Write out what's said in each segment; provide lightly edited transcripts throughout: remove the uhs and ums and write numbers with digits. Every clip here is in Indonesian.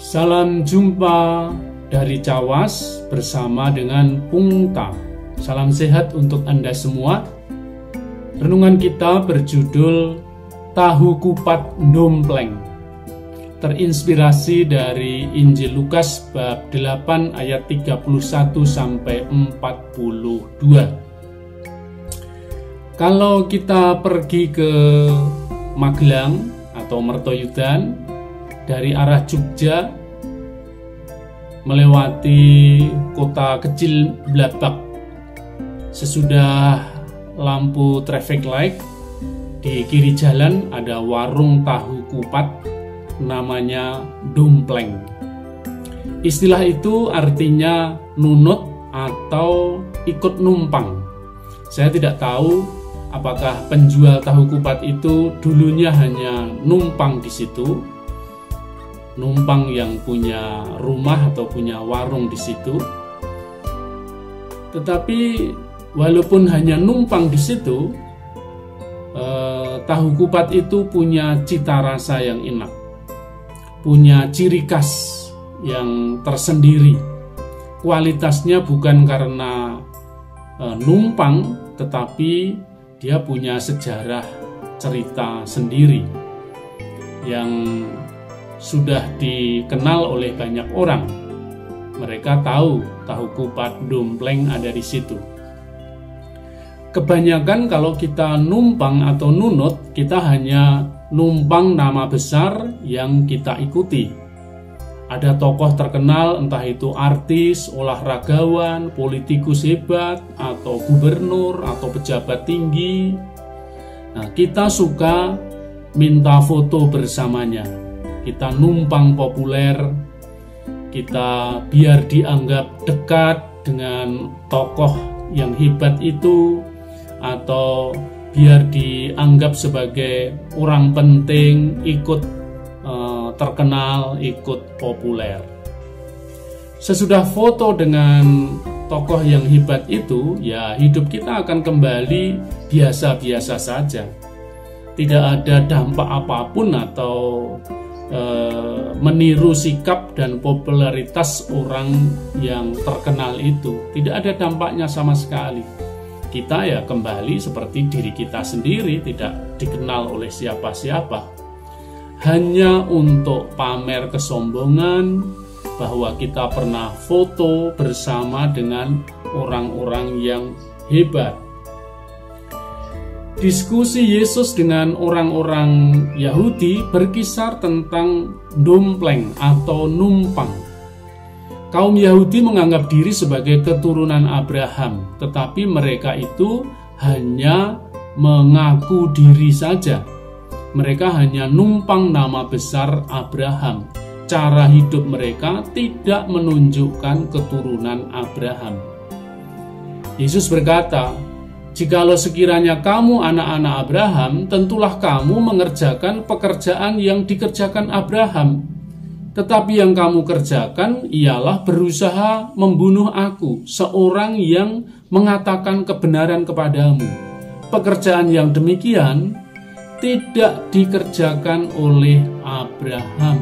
Salam jumpa dari Cawas bersama dengan Pungta. Salam sehat untuk Anda semua. Renungan kita berjudul Tahu Kupat Dompleng, terinspirasi dari Injil Lukas bab 8 ayat 31 sampai 42. Kalau kita pergi ke Magelang atau Mertoyudan dari arah Jogja melewati kota kecil Blabak, sesudah lampu traffic light di kiri jalan ada warung tahu kupat namanya Dompleng. Istilah itu artinya nunut atau ikut numpang. Saya tidak tahu apakah penjual tahu kupat itu dulunya hanya numpang di situ, numpang yang punya rumah atau punya warung di situ. Tetapi walaupun hanya numpang di situ, tahu kupat itu punya cita rasa yang enak, punya ciri khas yang tersendiri. Kualitasnya bukan karena numpang, tetapi dia punya sejarah cerita sendiri yang sudah dikenal oleh banyak orang. Mereka tahu tahu kupat Dompleng ada di situ. Kebanyakan kalau kita numpang atau nunut, kita hanya numpang nama besar yang kita ikuti. Ada tokoh terkenal, entah itu artis, olahragawan, politikus hebat, atau gubernur, atau pejabat tinggi. Nah, kita suka minta foto bersamanya. Kita numpang populer, kita biar dianggap dekat dengan tokoh yang hebat itu, atau biar dianggap sebagai orang penting, ikut terkenal, ikut populer. Sesudah foto dengan tokoh yang hebat itu, ya hidup kita akan kembali biasa-biasa saja. Tidak ada dampak apapun atau meniru sikap dan popularitas orang yang terkenal itu. Tidak ada dampaknya sama sekali. Kita ya kembali seperti diri kita sendiri, tidak dikenal oleh siapa-siapa. Hanya untuk pamer kesombongan bahwa kita pernah foto bersama dengan orang-orang yang hebat. Diskusi Yesus dengan orang-orang Yahudi berkisar tentang dompleng atau numpang. Kaum Yahudi menganggap diri sebagai keturunan Abraham, tetapi mereka itu hanya mengaku diri saja. Mereka hanya numpang nama besar Abraham. Cara hidup mereka tidak menunjukkan keturunan Abraham. Yesus berkata, "Jikalau sekiranya kamu anak-anak Abraham, tentulah kamu mengerjakan pekerjaan yang dikerjakan Abraham. Tetapi yang kamu kerjakan ialah berusaha membunuh aku, seorang yang mengatakan kebenaran kepadamu. Pekerjaan yang demikian tidak dikerjakan oleh Abraham."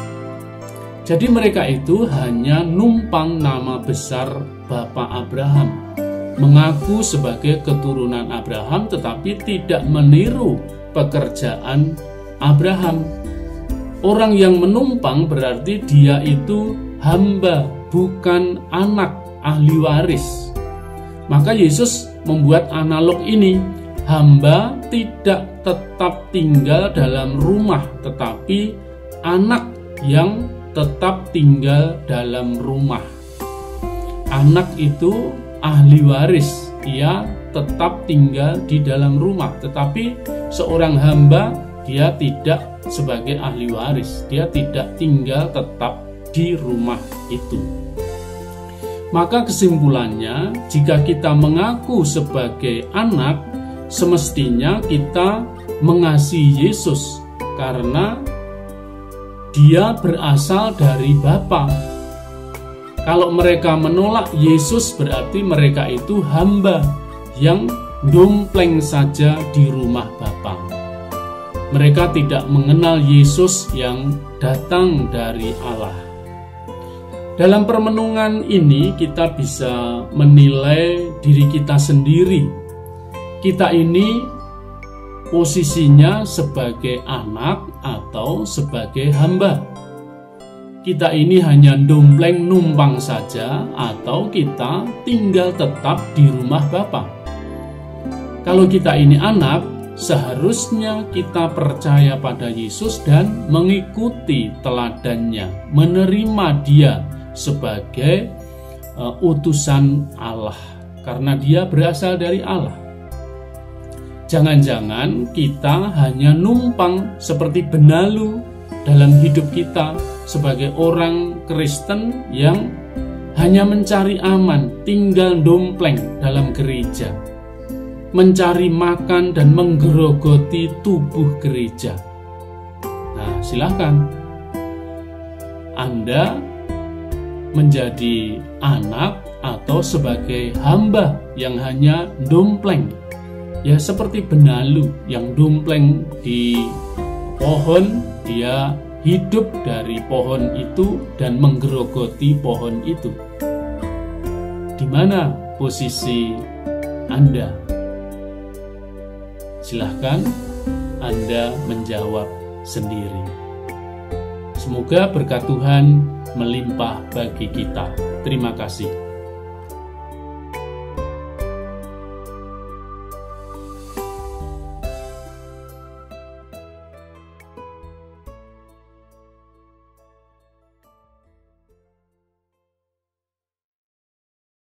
Jadi mereka itu hanya numpang nama besar Bapak Abraham, mengaku sebagai keturunan Abraham tetapi tidak meniru pekerjaan Abraham. Orang yang menumpang berarti dia itu hamba, bukan anak ahli waris. Maka Yesus membuat analog ini. Hamba tidak tetap tinggal dalam rumah, tetapi anak yang tetap tinggal dalam rumah. Anak itu ahli waris, ia tetap tinggal di dalam rumah, tetapi seorang hamba dia tidak sebagai ahli waris, dia tidak tinggal tetap di rumah itu. Maka kesimpulannya, jika kita mengaku sebagai anak, semestinya kita mengasihi Yesus karena dia berasal dari Bapa. Kalau mereka menolak Yesus, berarti mereka itu hamba yang dompleng saja di rumah Bapa. Mereka tidak mengenal Yesus yang datang dari Allah. Dalam permenungan ini kita bisa menilai diri kita sendiri. Kita ini posisinya sebagai anak atau sebagai hamba. Kita ini hanya dompleng numpang saja atau kita tinggal tetap di rumah Bapa. Kalau kita ini anak, seharusnya kita percaya pada Yesus dan mengikuti teladannya, menerima Dia sebagai utusan Allah, karena Dia berasal dari Allah. Jangan-jangan kita hanya numpang seperti benalu dalam hidup kita sebagai orang Kristen yang hanya mencari aman, tinggal dompleng dalam gereja, mencari makan dan menggerogoti tubuh gereja. Nah, silakan Anda menjadi anak atau sebagai hamba yang hanya dompleng, ya seperti benalu yang dompleng di pohon, dia hidup dari pohon itu dan menggerogoti pohon itu. Di mana posisi Anda? Silahkan Anda menjawab sendiri. Semoga berkat Tuhan melimpah bagi kita. Terima kasih.